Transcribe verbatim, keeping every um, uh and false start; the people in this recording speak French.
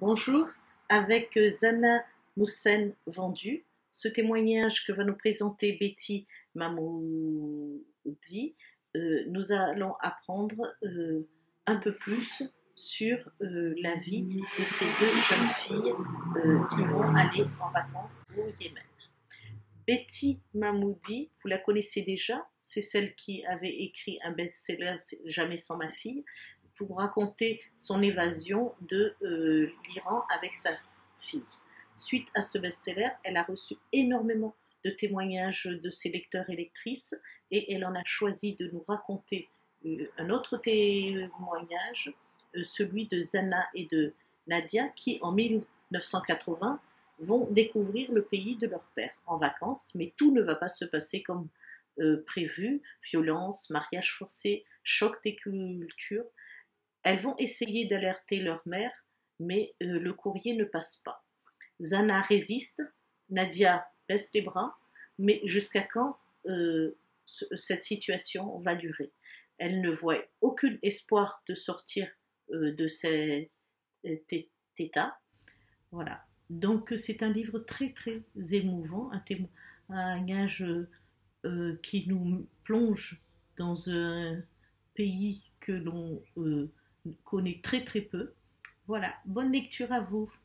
Bonjour, avec Zana Moussen Vendu, ce témoignage que va nous présenter Betty Mahmoudi, euh, nous allons apprendre euh, un peu plus sur euh, la vie de ces deux jeunes filles euh, qui vont aller en vacances au Yémen. Betty Mahmoudi, vous la connaissez déjà, c'est celle qui avait écrit un best-seller Jamais sans ma fille, pour raconter son évasion de euh, l'Iran avec sa fille. Suite à ce best-seller, elle a reçu énormément de témoignages de ses lecteurs et lectrices et elle en a choisi de nous raconter euh, un autre témoignage, euh, celui de Zana et de Nadia qui en mille neuf cent quatre-vingts vont découvrir le pays de leur père en vacances, mais tout ne va pas se passer comme euh, prévu, violence, mariage forcé, choc des cultures. Elles vont essayer d'alerter leur mère, mais euh, le courrier ne passe pas. Zana résiste, Nadia baisse les bras, mais jusqu'à quand euh, ce, cette situation va durer? Elle ne voit aucun espoir de sortir euh, de cet état. Voilà. Donc c'est un livre très très émouvant, un témoignage euh, qui nous plonge dans un pays que l'on euh, connaît très très peu. Voilà, bonne lecture à vous.